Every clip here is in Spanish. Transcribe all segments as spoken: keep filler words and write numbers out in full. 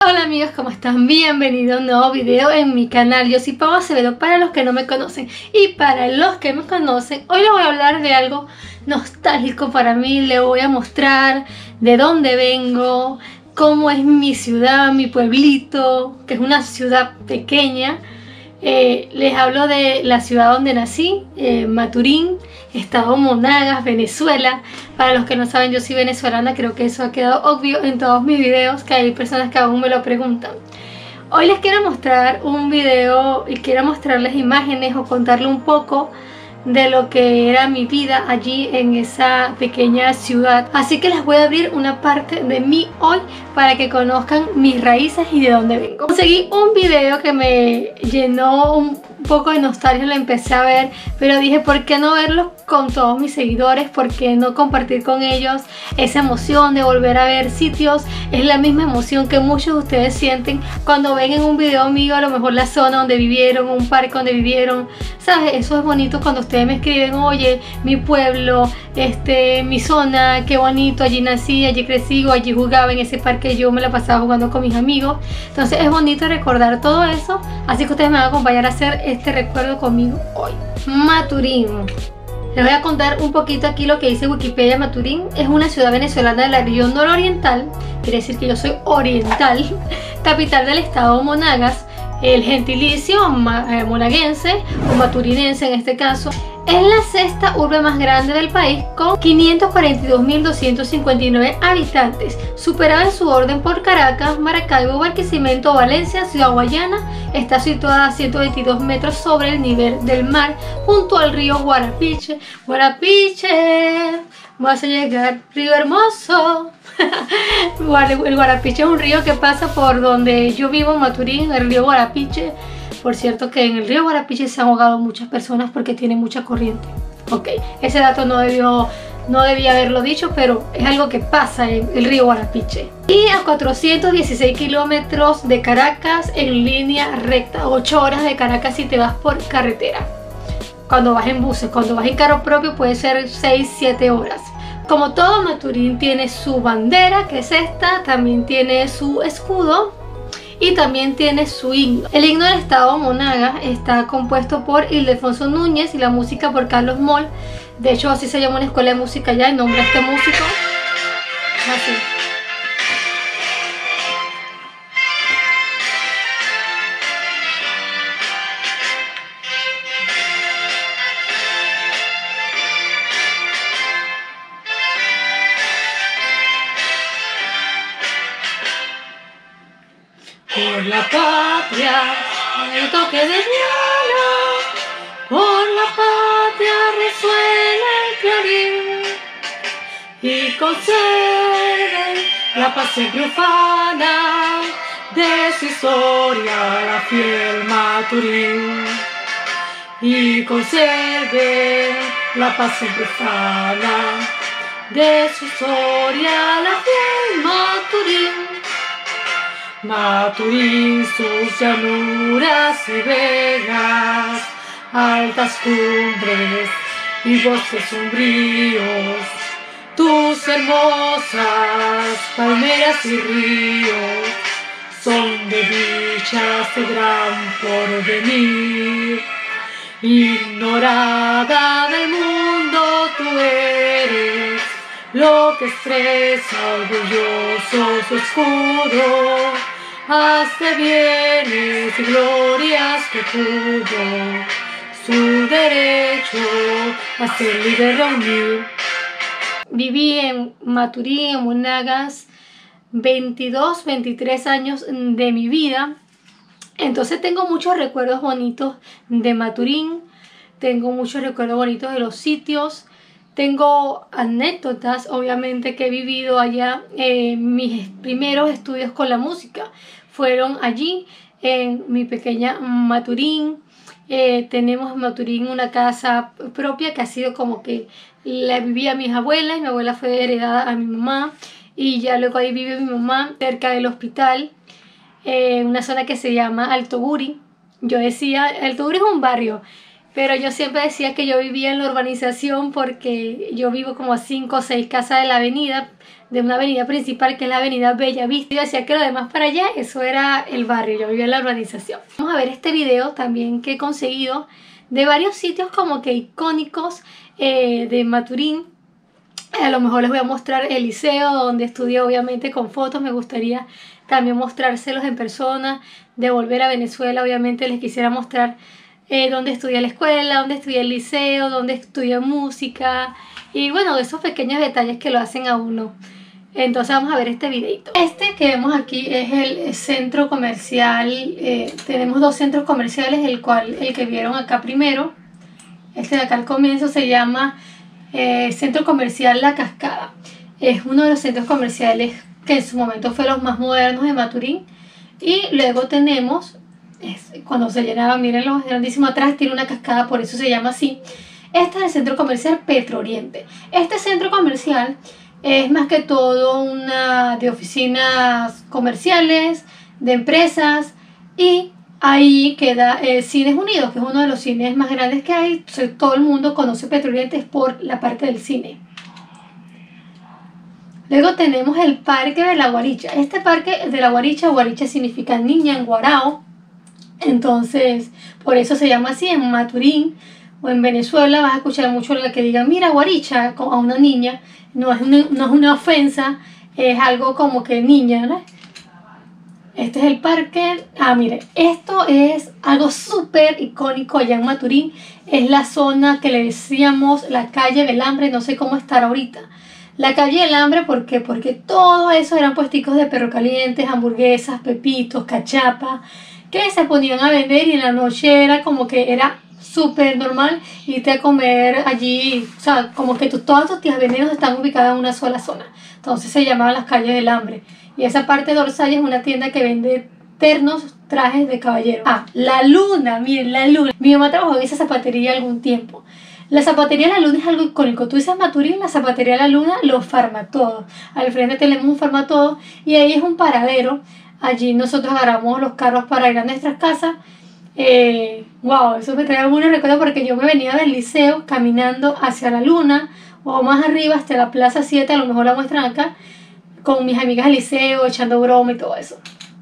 Hola amigos, ¿cómo están? Bienvenidos a un nuevo video en mi canal. Yo soy Pau Acevedo para los que no me conocen. Y para los que me conocen, hoy les voy a hablar de algo nostálgico para mí. Les voy a mostrar de dónde vengo, cómo es mi ciudad, mi pueblito, que es una ciudad pequeña. Eh, les hablo de la ciudad donde nací, eh, Maturín, estado Monagas, Venezuela. Para los que no saben, yo soy venezolana, creo que eso ha quedado obvio en todos mis videos, que hay personas que aún me lo preguntan. Hoy les quiero mostrar un video y quiero mostrarles imágenes o contarles un poco de lo que era mi vida allí en esa pequeña ciudad. Así que les voy a abrir una parte de mí hoy para que conozcan mis raíces y de dónde vengo. Conseguí un video que me llenó un poco de nostalgia, lo empecé a ver, pero dije, ¿por qué no verlo con todos mis seguidores? ¿Por qué no compartir con ellos esa emoción de volver a ver sitios? Es la misma emoción que muchos de ustedes sienten cuando ven en un video mío a lo mejor la zona donde vivieron, un parque donde vivieron, ¿sabes? Eso es bonito cuando ustedes me escriben, oye, mi pueblo, este, mi zona, qué bonito, allí nací, allí crecí, o allí jugaba en ese parque, yo me la pasaba jugando con mis amigos. Entonces es bonito recordar todo eso, así que ustedes me van a acompañar a hacer este recuerdo conmigo hoy. Maturín. Les voy a contar un poquito aquí lo que dice Wikipedia. Maturín es una ciudad venezolana de la región nororiental, quiere decir que yo soy oriental, capital del estado Monagas. El gentilicio monaguense o maturinense en este caso es la sexta urbe más grande del país con quinientos cuarenta y dos mil doscientos cincuenta y nueve habitantes, superada en su orden por Caracas, Maracaibo, Barquisimeto, Valencia, Ciudad Guayana. Está situada a ciento veintidós metros sobre el nivel del mar junto al río Guarapiche. Guarapiche, vas a llegar, río hermoso. El Guarapiche es un río que pasa por donde yo vivo en Maturín, el río Guarapiche. Por cierto que en el río Guarapiche se han ahogado muchas personas porque tiene mucha corriente. Ok, ese dato no debió, no debía haberlo dicho, pero es algo que pasa en el río Guarapiche. Y a cuatrocientos dieciséis kilómetros de Caracas en línea recta, ocho horas de Caracas si te vas por carretera. Cuando vas en buses, cuando vas en carro propio puede ser seis siete horas. Como todo, Maturín tiene su bandera, que es esta, también tiene su escudo y también tiene su himno. El himno del estado Monagas está compuesto por Ildefonso Núñez y la música por Carlos Moll. De hecho, así se llama una escuela de música allá, el nombre de este músico. Así. Por la patria, el toque de diana, por la patria resuena el clarín, y conserven la paz siempre ufana de su historia la fiel Maturín, y conserven la paz siempre ufana de su historia la fiel Maturín. Maturín, sus llanuras y vegas, altas cumbres y bosques sombríos, tus hermosas palmeras y ríos, son de dichas de gran porvenir. Ignorada del mundo tú eres, lo que expresa orgulloso su escudo, hace bienes y glorias que pudo su derecho a ser libre reunir. Viví en Maturín, en Monagas, veintidós, veintitrés años de mi vida. Entonces tengo muchos recuerdos bonitos de Maturín, tengo muchos recuerdos bonitos de los sitios. Tengo anécdotas, obviamente, que he vivido allá. Eh, mis primeros estudios con la música fueron allí, en mi pequeña Maturín. Eh, tenemos en Maturín una casa propia que ha sido como que la vivía mis abuelas. Mi abuela fue heredada a mi mamá y ya luego ahí vive mi mamá, cerca del hospital, en eh, una zona que se llama Alto Guri. Yo decía, Alto Guri es un barrio, pero yo siempre decía que yo vivía en la urbanización porque yo vivo como a cinco o seis casas de la avenida. de una avenida principal que es la avenida Bellavista. Yo decía que lo demás para allá, eso era el barrio, yo vivía en la urbanización. Vamos a ver este video también que he conseguido de varios sitios como que icónicos eh, de Maturín. A lo mejor les voy a mostrar el liceo donde estudié, obviamente con fotos. Me gustaría también mostrárselos en persona. De volver a Venezuela, obviamente les quisiera mostrar eh, dónde estudié la escuela, dónde estudié el liceo, dónde estudié música. Y bueno, esos pequeños detalles que lo hacen a uno. Entonces vamos a ver este videito. Este que vemos aquí es el centro comercial. Eh, tenemos dos centros comerciales, el cual el que vieron acá primero. Este de acá al comienzo se llama eh, Centro Comercial La Cascada. Es uno de los centros comerciales que en su momento fue los más modernos de Maturín. Y luego tenemos, es, cuando se llenaba, mírenlo, es grandísimo atrás, tiene una cascada, por eso se llama así. Este es el centro comercial Petro Oriente. Este centro comercial es más que todo una de oficinas comerciales, de empresas, y ahí queda eh, Cines Unidos, que es uno de los cines más grandes que hay. Todo el mundo conoce Petro Oriente por la parte del cine. Luego tenemos el Parque de la Guaricha. Este Parque de la Guaricha, Guaricha significa niña en guarao, entonces por eso se llama así. En Maturín o en Venezuela vas a escuchar mucho la que digan mira guaricha a una niña. No es una, no es una ofensa, es algo como que niña, ¿no? Este es el parque. Ah, mire, esto es algo súper icónico allá en Maturín. Es la zona que le decíamos la calle del hambre, no sé cómo estará ahorita. La calle del hambre, ¿por qué? Porque todo eso eran puesticos de perro calientes, hamburguesas, pepitos, cachapa, que se ponían a vender, y en la noche era como que era súper normal irte a comer allí. O sea, como que tu, todas tus tías venenos están ubicadas en una sola zona. Entonces se llamaban las calles del hambre. Y esa parte dorsal es una tienda que vende ternos, trajes de caballero. Ah, La Luna, miren, La Luna. Mi mamá trabajó en esa zapatería algún tiempo. La zapatería La Luna es algo icónico. Tú dices Maturín, la zapatería La Luna, los Farmatodos. Al frente tenemos un Farmatodo y ahí es un paradero. Allí nosotros agarramos los carros para ir a nuestras casas. Eh, wow, eso me trae algunos recuerdos porque yo me venía del liceo caminando hacia La Luna o más arriba hasta la Plaza siete, a lo mejor la muestran acá, con mis amigas del liceo, echando broma y todo eso.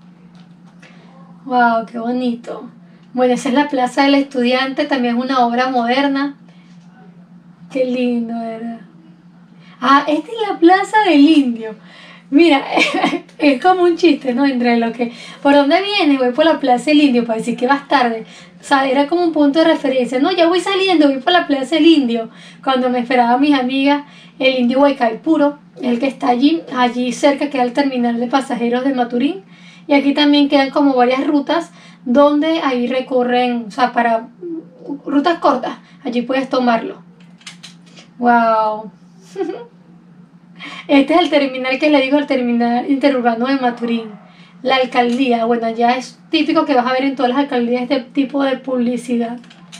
Wow, qué bonito. Bueno, esa es la Plaza del Estudiante, también es una obra moderna. Qué lindo, ¿verdad? Ah, esta es la Plaza del Indio. Mira, es como un chiste, ¿no? Entre lo que... ¿Por dónde vienes? Voy por la Plaza del Indio para decir que vas tarde. O sea, era como un punto de referencia. No, ya voy saliendo, voy por la Plaza del Indio. Cuando me esperaban mis amigas, el Indio Guaycaipuro, el que está allí, allí cerca queda el terminal de pasajeros de Maturín. Y aquí también quedan como varias rutas donde ahí recorren, o sea, para rutas cortas. Allí puedes tomarlo. ¡Wow! Este es el terminal que le digo, el terminal interurbano de Maturín. La alcaldía, bueno, ya es típico que vas a ver en todas las alcaldías este tipo de publicidad.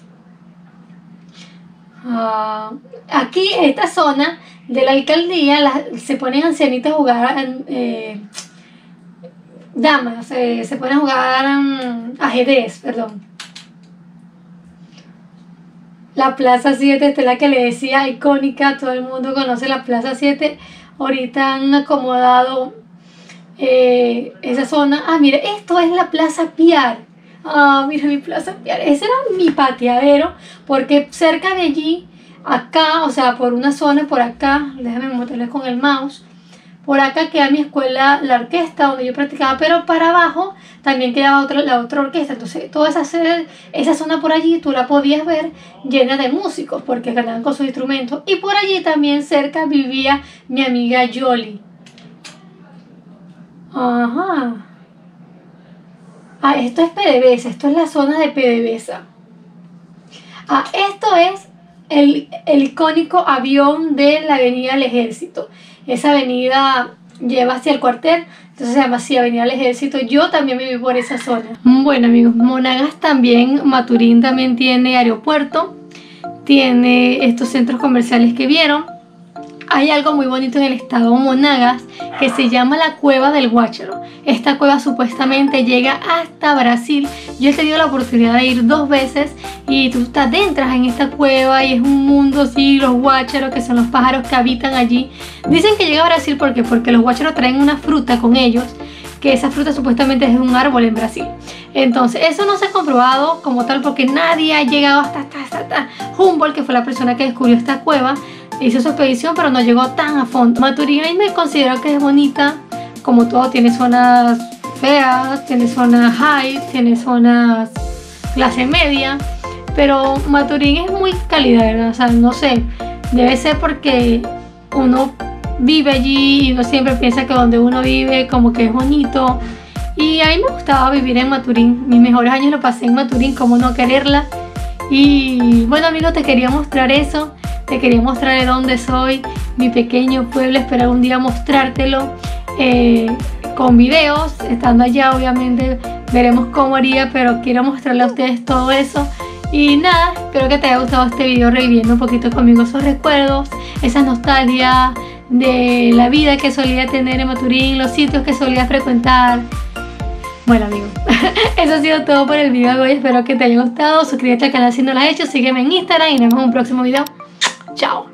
Uh, aquí, esta zona de la alcaldía, la, se ponen ancianitas a jugar, eh, damas, eh, se ponen a jugar um, ajedrez, perdón. La Plaza siete, esta es la que le decía, icónica, todo el mundo conoce la Plaza siete. Ahorita han acomodado eh, esa zona. Ah, mire, esto es la Plaza Piar. Ah, mira mi Plaza Piar. Ese era mi pateadero, porque cerca de allí, acá, o sea, por una zona por acá, déjame mostrarles con el mouse. Por acá queda mi escuela, la orquesta, donde yo practicaba, pero para abajo también quedaba otra, la otra orquesta. Entonces, toda esa, sede, esa zona por allí, tú la podías ver llena de músicos, porque cantaban con sus instrumentos. Y por allí también cerca vivía mi amiga Yoli. Ajá. Ah, esto es PDVSA, esto es la zona de PDVSA. Ah, esto es el, el icónico avión de la Avenida del Ejército. Esa avenida lleva hacia el cuartel, entonces se llama así, Avenida del Ejército. Yo también viví por esa zona. Bueno, amigos, Monagas también, Maturín también tiene aeropuerto, tiene estos centros comerciales que vieron. hay algo muy bonito en el estado Monagas que se llama la Cueva del Guácharo. Esta cueva supuestamente llega hasta Brasil. Yo he tenido la oportunidad de ir dos veces y tú te adentras en esta cueva y es un mundo así, los guácharos, que son los pájaros que habitan allí. Dicen que llega a Brasil porque, porque los guácharos traen una fruta con ellos, que esa fruta supuestamente es de un árbol en Brasil. Entonces eso no se ha comprobado como tal porque nadie ha llegado hasta, hasta, hasta, hasta Humboldt, que fue la persona que descubrió esta cueva. Hizo su expedición pero no llegó tan a fondo. Maturín ahí me considero que es bonita, como todo, tiene zonas feas, tiene zonas high, tiene zonas clase media, pero Maturín es muy cálida, ¿verdad? O sea, no sé, debe ser porque uno vive allí y uno siempre piensa que donde uno vive como que es bonito. Y a mí me gustaba vivir en Maturín, mis mejores años los pasé en Maturín, cómo no quererla. Y bueno amigos, te quería mostrar eso, te quería mostrar de dónde soy, mi pequeño pueblo, espero algún día mostrártelo eh, con videos, estando allá obviamente veremos cómo haría, pero quiero mostrarle a ustedes todo eso. Y nada, espero que te haya gustado este video reviviendo un poquito conmigo esos recuerdos, esa nostalgia de la vida que solía tener en Maturín, los sitios que solía frecuentar. Bueno amigos, eso ha sido todo por el video de hoy, espero que te haya gustado, suscríbete al canal si no lo has hecho, sígueme en Instagram y nos vemos en un próximo video. Chao.